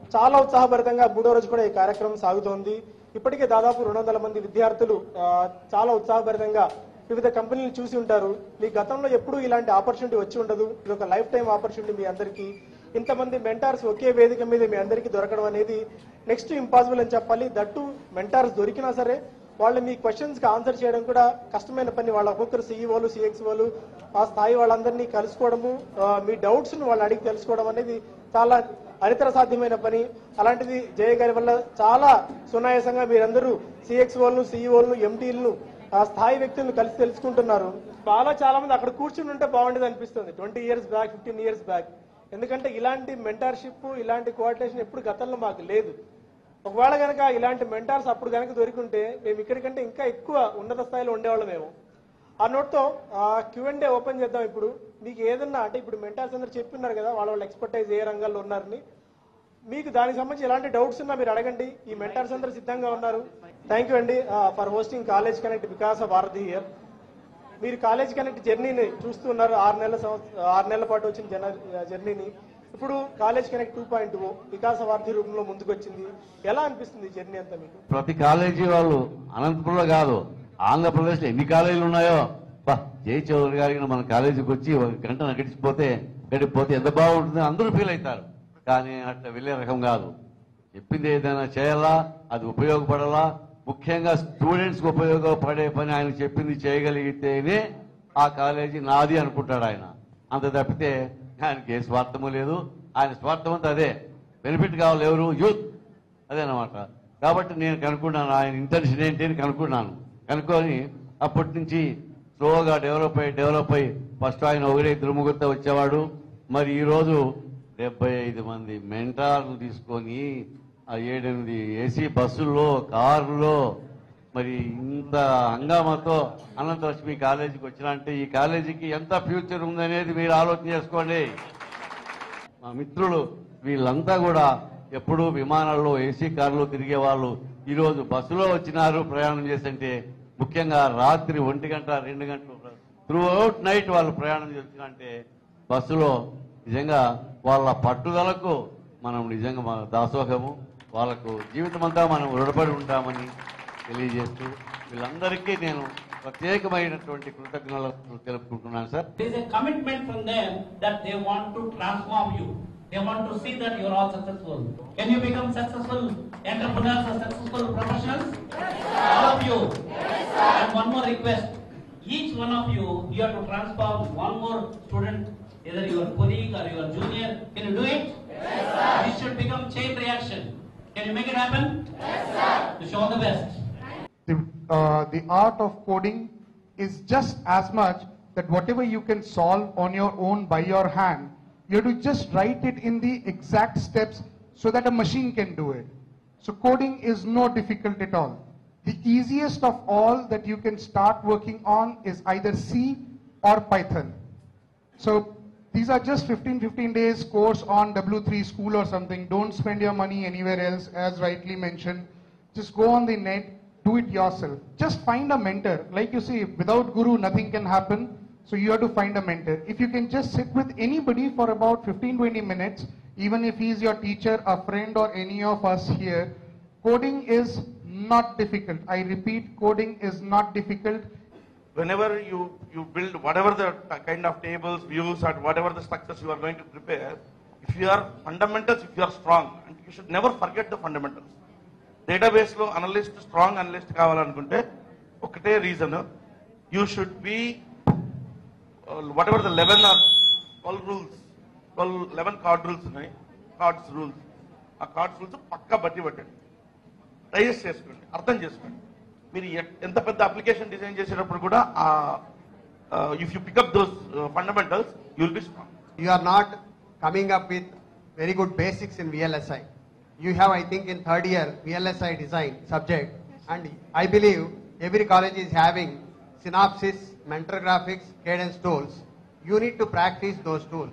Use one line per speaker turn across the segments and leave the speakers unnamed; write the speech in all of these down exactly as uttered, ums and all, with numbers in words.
చాలా ఉత్సాహభరితంగా మూడో రోజు కూడా ఈ కార్యక్రమం సాగుతోంది. ఇప్పటికే దాదాపు రెండు వందల మంది విద్యార్థులు చాలా ఉత్సాహభరితంగా వివిధ కంపెనీలు చూసి ఉంటారు. మీ గతంలో ఎప్పుడూ ఇలాంటి ఆపర్చునిటీ వచ్చి ఉండదు. ఇది ఒక లైఫ్ టైం ఆపర్చునిటీ మీ అందరికీ. ఇంతమంది మెంటార్స్ ఒకే వేదిక మీద మీ అందరికీ దొరకడం అనేది నెక్స్ట్ ఇంపాసిబుల్ అని చెప్పాలి. దట్టు మెంటార్స్ దొరికినా సరే వాళ్ళు మీ క్వశ్చన్స్కి ఆన్సర్ చేయడం కూడా కష్టమైన పని. వాళ్ళ ఒక్కొక్కరు సీఈఓలు సిఎక్స్ఓలు ఆ స్థాయి వాళ్ళందరినీ కలుసుకోవడము, మీ డౌట్స్ను వాళ్ళు అడిగి తెలుసుకోవడం అనేది చాలా అనితర సాధ్యమైన పని. అలాంటిది జయ గారి వల్ల చాలా సునాయాసంగా మీరందరూ సిఎక్స్ఓలను సిఈఓలను ఎండీలను ఆ స్థాయి వ్యక్తులను కలిసి తెలుసుకుంటున్నారు. చాలా చాలా మంది అక్కడ కూర్చుని ఉంటే బాగుండేది అనిపిస్తుంది twenty years back fifteen years back. ఎందుకంటే ఇలాంటి మెంటార్షిప్ ఇలాంటి కోఆర్డినేషన్ ఎప్పుడు గతంలో మాకు లేదు. ఒకవేళ కనుక ఇలాంటి మెంటార్స్ అప్పుడు కనుక దొరికింటే మేము ఇక్కడికంటే ఇంకా ఎక్కువ ఉన్నత స్థాయిలో ఉండేవాళ్ళమేమో. ఆ నోట్తో క్యూ అండ్ ఏ ఓపెన్ చేద్దాం. ఇప్పుడు మీకు ఏదన్నా అంటే ఇప్పుడు మెంటార్స్ అందరూ చెప్తున్నారు కదా వాళ్ళ వాళ్ళ ఎక్స్పర్టైజ్ ఏ రంగాల్లో ఉన్నారని. మీకు దానికి సంబంధించి ఎలాంటి డౌట్స్ ఉన్నా మీరు అడగండి. ఈ మెంటార్స్ అందరూ సిద్ధంగా ఉన్నారు. థ్యాంక్ యూ అండి for hosting college connect Vikasa Bharati here. మీరు కాలేజ్ కనెక్ట్ జర్నీని చూస్తున్నారు. ఆరు నెలల ఆరు నెలల పాటు వచ్చిన జన జర్నీని ఇప్పుడు college connect two point o Vikasa Bharati రూపంలో ముందుకు వచ్చింది. ఎలా అనిపిస్తుంది జర్నీ అంతా మీకు?
ప్రతి కాలేజీ వాళ్ళు అనంతపురంలో కాదు ఆంధ్రప్రదేశ్లో ఎన్ని కాలేజీలు ఉన్నాయో జై చౌదరి గారికి మన కాలేజీకి వచ్చి ఒక గంట గడిచిపోతే గడిపోతే ఎంత బాగుంటుంది అందరూ ఫీల్ అవుతారు. కానీ అట్లా వెళ్ళే రకం కాదు. చెప్పింది ఏదైనా చేయాలా, అది ఉపయోగపడాలా, ముఖ్యంగా స్టూడెంట్స్కి ఉపయోగపడే పని ఆయన చెప్పింది చేయగలిగితేనే ఆ కాలేజీ నాది అనుకుంటాడు ఆయన. అంత తప్పితే ఆయనకి ఏ స్వార్థము లేదు. ఆయన స్వార్థం అంతా అదే, బెనిఫిట్ కావాలి ఎవరు యూత్ అదేనమాట. కాబట్టి నేను కనుక్కున్నాను ఆయన ఇంటెన్షన్ ఏంటి అని కనుక్కున్నాను. కనుక్కొని అప్పటి నుంచి స్లోగా డెవలప్ అయ్యి డెవలప్ అయ్యి ఫస్ట్ ఆయన ఒకరే ఇద్దరు ముగ్గురితో వచ్చేవాడు. మరి ఈరోజు డెబ్బై ఐదు మంది మెంటార్లు తీసుకొని ఆ ఏడెనిమిది ఏసీ బస్సుల్లో కారులో మరి ఇంత హంగామాతో అనంతలక్ష్మి కాలేజీకి వచ్చినంటే ఈ కాలేజీకి ఎంత ఫ్యూచర్ ఉందనేది మీరు ఆలోచన చేసుకోండి. మా మిత్రులు వీళ్ళంతా కూడా ఎప్పుడూ విమానాల్లో ఏసీ కారులో తిరిగే వాళ్ళు ఈరోజు బస్సులో వచ్చినారు ప్రయాణం చేస్తుంటే, ముఖ్యంగా రాత్రి ఒంటి గంట రెండు గంటలు త్రూ అవుట్ నైట్ వాళ్ళు ప్రయాణం చేస్తున్నారంటే బస్సులో నిజంగా వాళ్ళ పట్టుదలకు మనం నిజంగా మన దాసోహము, వాళ్ళకు జీవితం అంతా మనం రుణపడి ఉంటామని తెలియజేస్తూ వీళ్ళందరికీ నేను ప్రత్యేకమైనటువంటి కృతజ్ఞతలు తెలుపుకుంటున్నాను sir.
There is a commitment from them that they want to transform you. They want to see that you are all successful. Can you become successful entrepreneurs or successful professionals? Yes, sir. All of you. Yes, sir. And one more request. Each one of you, you have to transform one more student, either your colleague or your junior. Can you do it? Yes, sir. This should become chain reaction. Can you make it happen? Yes, sir. Wish you all the best.
The, uh, the art of coding is just as much that whatever you can solve on your own by your hand, you have to just write it in the exact steps so that a machine can do it. So coding is no difficult at all. The easiest of all that you can start working on is either C or Python. So these are just fifteen fifteen days course on W three school or something. Don't spend your money anywhere else, as rightly mentioned. Just go on the net, do it yourself. Just find a mentor. Like you see, without guru, nothing can happen. So you have to find a mentor. If you can just sit with anybody for about fifteen to twenty minutes, even if he is your teacher, a friend, or any of us here, coding is not difficult. I repeat, coding is not difficult.
Whenever you, you build whatever the kind of tables, views, or whatever the structures you are going to prepare, if you are fundamentals, if you are strong, and you should never forget the fundamentals. Database lo analyst, strong analyst కావాలనుకుంటే ఒకటే reason, you should be uh, whatever the eleven or twelve rules, twelve, eleven card rules ఉన్నాయి, cards rules, ఆ cards rules పక్కా బట్టి పట్టండి, digest చేసుకోండి, అర్థం చేసుకోండి. మీరు ఎంత పెద్ద అప్లికేషన్ డిజైన్ చేసేటప్పుడు కూడా if you pick up those fundamentals you will be strong.
You are not coming up with very good basics in V L S I. You have, I think, in third year V L S I design subject, and I believe every college is having Synopsys, Mentor Graphics, Cadence tools. You need to practice those tools.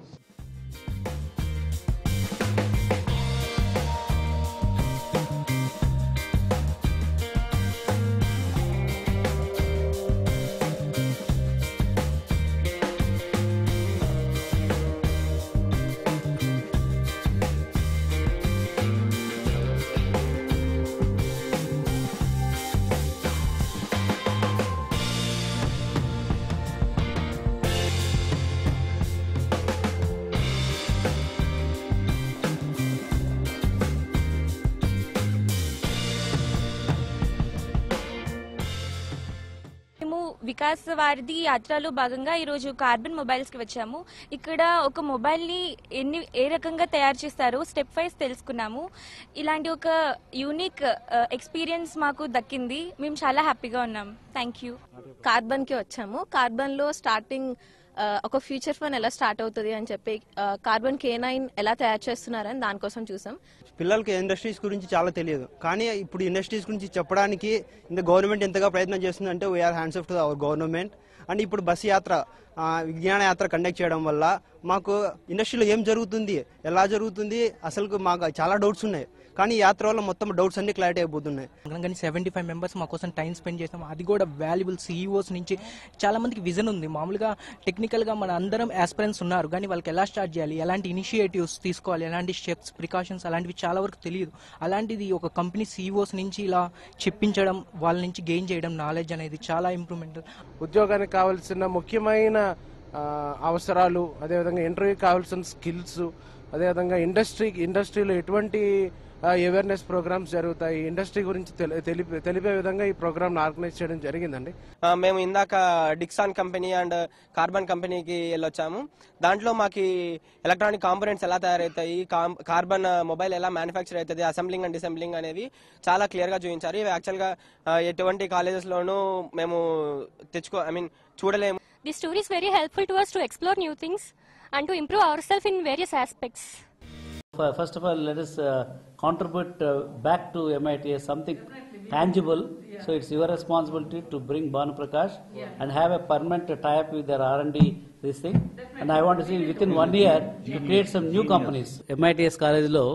Vikas వారిది యాత్రలో భాగంగా ఈరోజు carbon మొబైల్స్కి వచ్చాము. ఇక్కడ ఒక మొబైల్ని ఎన్ని ఏ రకంగా తయారు చేస్తారో స్టెప్ వైజ్ తెలుసుకున్నాము. ఇలాంటి ఒక యూనిక్ ఎక్స్పీరియన్స్ మాకు దక్కింది. మేము చాలా హ్యాపీగా ఉన్నాం. Thank you.
కార్బన్కి వచ్చాము. కార్బన్లో స్టార్టింగ్ ఒక ఫ్యూచర్ ఫోన్ ఎలా స్టార్ట్ అవుతుంది అని చెప్పి కార్బన్ కే నైన్ ఎలా తయారు చేస్తున్నారని దానికోసం చూసాం.
పిల్లలకి ఇండస్ట్రీస్ గురించి చాలా తెలియదు, కానీ ఇప్పుడు ఇండస్ట్రీస్ గురించి చెప్పడానికి ఇంత గవర్నమెంట్ ఎంతగా ప్రయత్నం చేస్తుందంటే we are hands off to our government. And ఇప్పుడు బస్సు యాత్ర, విజ్ఞాన యాత్ర కండక్ట్ చేయడం వల్ల మాకు ఇండస్ట్రీలో ఏం జరుగుతుంది, ఎలా జరుగుతుంది, అసలు మాకు చాలా డౌట్స్ ఉన్నాయి. కానీ యాత్ర వల్ల మొత్తం డౌట్స్ అన్ని క్లారిటీ అయిపోతున్నాయి.
కానీ సెవెంటీ ఫైవ్ మెంబర్స్ మా కోసం టైం స్పెండ్ చేస్తాం. అది కూడా వాల్యుబుల్ సీఈఓస్ నుంచి చాలా మందికి విజన్ ఉంది. మామూలుగా టెక్నికల్గా మన అందరం ఆస్పిరెంట్స్ ఉన్నారు, కానీ వాళ్ళకి ఎలా స్టార్ట్ చేయాలి, ఎలాంటి ఇనిషియేటివ్స్ తీసుకోవాలి, ఎలాంటి స్టెప్స్, ప్రికాషన్స్ అలాంటివి చాలా వరకు తెలియదు. అలాంటిది ఒక కంపెనీ సీఈఓస్ నుంచి ఇలా చెప్పించడం, వాళ్ళ నుంచి గెయిన్ చేయడం నాలెడ్జ్ అనేది చాలా ఇంప్రూవ్మెంట్.
ఉద్యోగానికి కావాల్సిన ముఖ్యమైన అవసరాలు, అదేవిధంగా ఇంటర్వ్యూకి కావాల్సిన స్కిల్స్, అదేవిధంగా ఇండస్ట్రీ ఇండస్ట్రీలో ఎటువంటి అవేర్నెస్ ప్రోగ్రామ్స్ జరుగుతాయి, ఇండస్ట్రీ గురించి తెలిపే తెలిపే విధంగా ఈ ప్రోగ్రామ్ ఆర్గనైజ్ చేయడం జరిగిందండి.
మేము ఇందాక డిక్సాన్ కంపెనీ అండ్ కార్బన్ కంపెనీకి వెళ్ళొచ్చాము. దాంట్లో మాకు ఎలక్ట్రానిక్ కాంపోనెంట్స్ ఎలా తయారవుతాయి, కార్బన్ మొబైల్ ఎలా మ్యానుఫ్యాక్చర్ అవుతుంది, అసెంబ్లింగ్ అండ్ డిసెంబ్లింగ్ అనేవి చాలా క్లియర్ గా చూపించారు. ఇవి యాక్చువల్గా ఎటువంటి కాలేజెస్ లోనూ మేము తెచ్చుకో ఐ మీన్ చూడలేము.
The story is very helpful to us to explore new things and to improve ourselves in various aspects.
First of all, let us uh, contribute uh, back to M I T S something tangible. Yeah. So it's your responsibility to bring Bhanu Prakash yeah. and have a permanent tie-up with their R and D this thing. Definitely. And I want to see within one year to create some new companies. M I T S college lo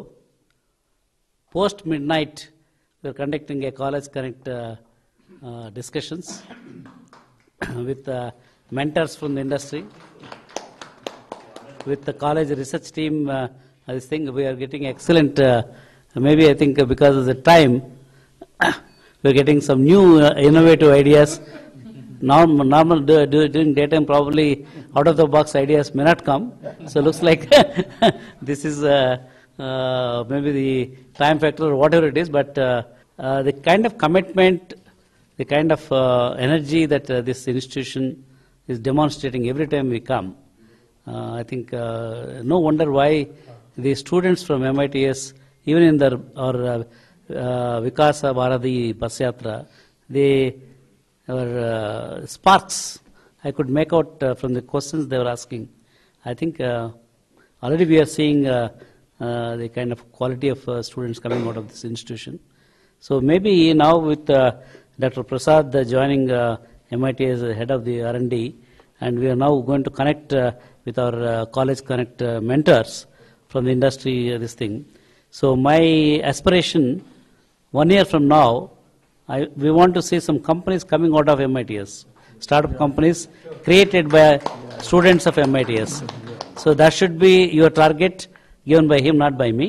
post midnight we are conducting a college connect uh, uh, discussions with uh, mentors from the industry, with the college research team. Uh, I think we are getting excellent, uh, maybe I think because of the time, we are getting some new uh, innovative ideas. Normal, normal do, do, during daytime probably out of the box ideas may not come. So looks like this is uh, uh, maybe the time factor or whatever it is, but uh, uh, the kind of commitment, the kind of uh, energy that uh, this institution is demonstrating every time we come. Uh, I think uh, no wonder why the students from M I T S, even in their or uh, uh, Vikasa Bharati Bus Yatra, they were uh, sparks. I could make out uh, from the questions they were asking. I think uh, already we are seeing uh, uh, the kind of quality of uh, students coming out of this institution. So maybe now with uh, Doctor Prasad uh, joining uh, M I T as the head of the R and D, and we are now going to connect uh, with our uh, College Connect uh, mentors from the industry, uh, this thing. So my aspiration, one year from now, I, we want to see some companies coming out of M I T S, startup companies created by students of M I T S. So that should be your target, given by him, not by me.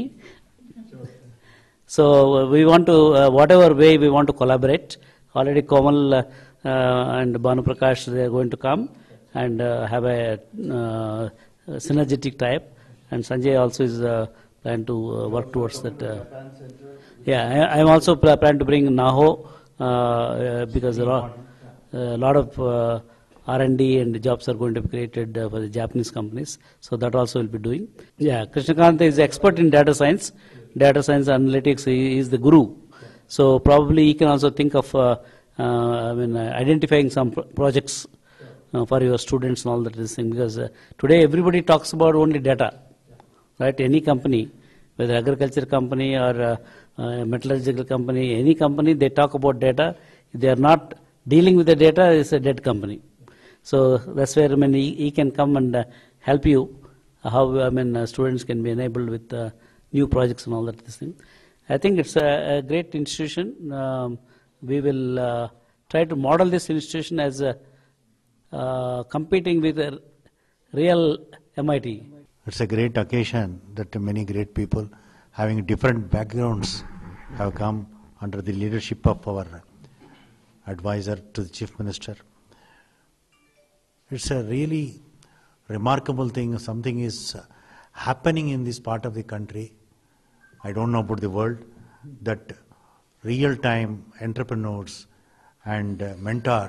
So uh, we want to, uh, whatever way we want to collaborate. Already Komal uh, uh, and Bhanu Prakash, they are going to come and uh, have a uh, synergetic type. And Sanjay also is uh, planning to uh, work towards that. Uh, yeah, I am also pl planning to bring Naho uh, uh, because a lot, a lot of uh, R and D and jobs are going to be created uh, for the Japanese companies. So that also will be doing. Yeah, Krishnakanta is expert in data science, data science analytics. He is the guru. So probably he can also think of uh, uh, I mean uh, identifying some pro projects uh, for your students and all that this thing, because uh, today everybody talks about only data. Right, any company, whether agriculture company or uh, uh, metallurgical company, any company, they talk about data. If they are not dealing with the data, it's a dead company. So that's where I mean he, he can come and uh, help you uh, how I mean uh, students can be enabled with uh, new projects and all that this thing. I think it's a, a great institution. Um, we will uh, try to model this institution as a, uh, competing with a real M I T.
It's a great occasion that many great people having different backgrounds have come under the leadership of our advisor to the Chief Minister. It's a really remarkable thing. Something is happening in this part of the country. I don't know about the world, that real-time entrepreneurs and uh, mentors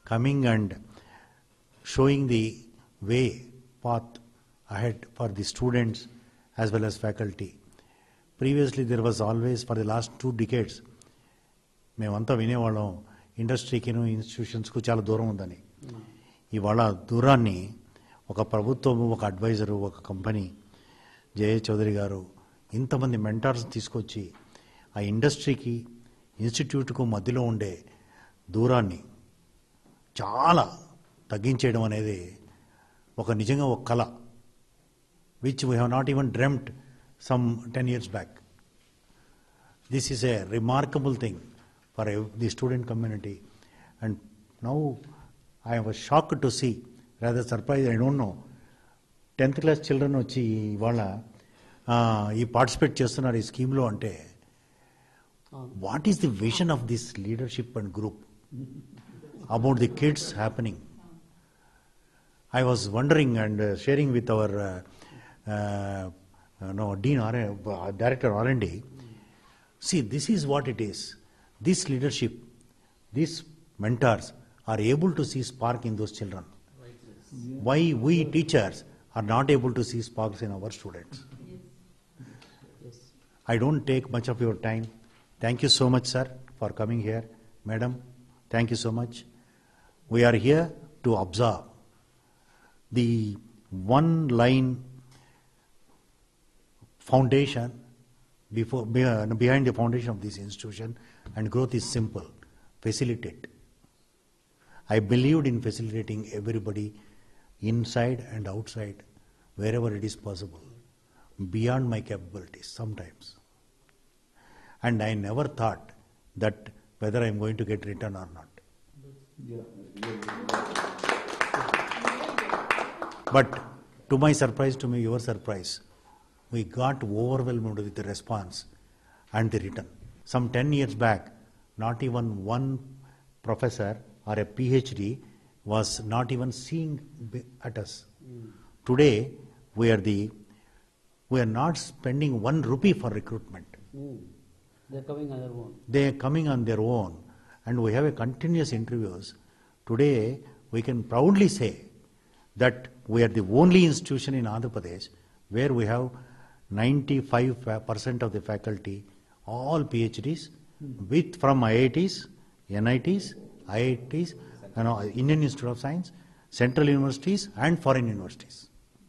coming and showing the way, path ahead for the students as well as faculty. Previously there was always, for the last two decades, మేమంతా వినేవాళ్ళం ఇండస్ట్రీకిను ఇన్స్టిట్యూషన్స్కు చాలా దూరం ఉందని. ఇవాళ దూరాన్ని ఒక ప్రభుత్వం, ఒక adviser, ఒక కంపెనీ, జయ చౌదరి గారు ఇంతమంది మెంటార్స్ తీసుకొచ్చి ఆ ఇండస్ట్రీకి ఇన్స్టిట్యూట్కు మధ్యలో ఉండే దూరాన్ని చాలా తగ్గించేయడం అనేది ఒక నిజంగా ఒక కళ, which we have not even dreamt some ten years back. This is a remarkable thing for the student community, and now I was shocked to see, rather surprised, I don't know, tenth class children వచ్చి ఇవాళ ఈ participate చేస్తున్నారు ఈ స్కీమ్లో అంటే what is the vision of this leadership and group about the kids happening. I was wondering and uh, sharing with our uh, uh, no, Dean R and D, uh, Director R and D, see, this is what it is. This leadership, these mentors are able to see spark in those children. Why we teachers are not able to see sparks in our students? I don't take much of your time. Thank you so much, sir, for coming here. Madam, thank you so much. We are here to observe the one line foundation before, behind the foundation of this institution, and growth is simple: facilitate. I believed in facilitating everybody inside and outside wherever it is possible, beyond my capabilities sometimes. And I never thought that whether I am going to get return or not. But to my surprise, to me, your surprise, we got overwhelmed with the response and the return. Some ten years back, not even one professor or a PhD was not even seeing at us. Mm. Today, we are the, we are not spending one rupee for recruitment.
Mm. They are coming on their own.
They are coming on their own, and we have a continuous interviews. Today, we can proudly say that we are the only institution in Andhra Pradesh where we have ninety-five percent of the faculty, all PhDs, with from I I Ts, N I Ts, I I Ts, you know, Indian Institute of Science, central universities and foreign universities.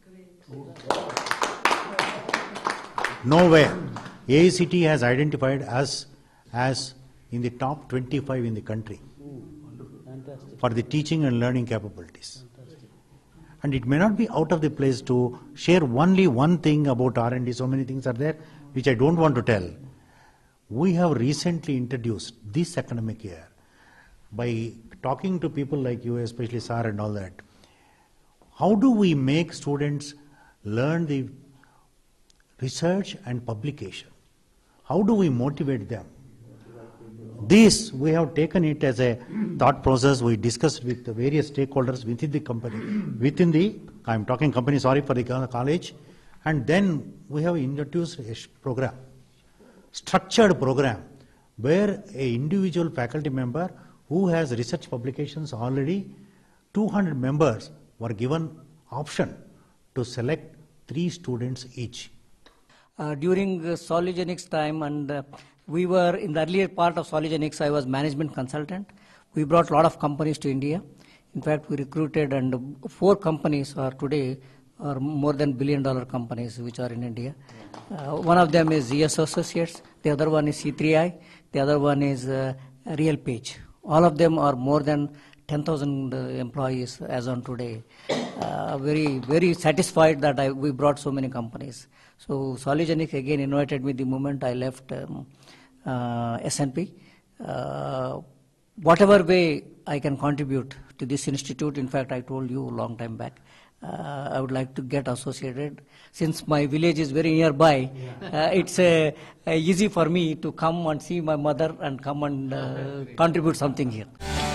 Nowhere. A I C T has identified us as in the top twenty-five in the country
Fantastic.
for the teaching and learning capabilities. And it may not be out of the place to share only one thing about R and D. So many things are there which I don't want to tell. We have recently introduced this academic year, by talking to people like you, especially Sir and all that, how do we make students learn the research and publication? How do we motivate them? This, we have taken it as a thought process. We discussed with the various stakeholders within the company, within the, I'm talking company, sorry, for the college, and then we have introduced a program, structured program, where a individual faculty member who has research publications already, two hundred members were given option to select three students each.
Uh, during uh, Sologenics time, and uh, we were in the earlier part of Sologenics, I was management consultant. We brought a lot of companies to India. In fact, we recruited, and four companies are today are more than billion dollar companies which are in India. Uh, one of them is Z S Associates, the other one is C three I, the other one is uh, RealPage. All of them are more than ten thousand uh, employees as on today. Uh, very, very satisfied that I, we brought so many companies. So Sologenics again invited me the moment I left um, uh, S N P. Uh, whatever way I can contribute to this institute, in fact I told you a long time back, uh, I would like to get associated. Since my village is very nearby, uh, it's uh, uh, easy for me to come and see my mother and come and uh, contribute something here.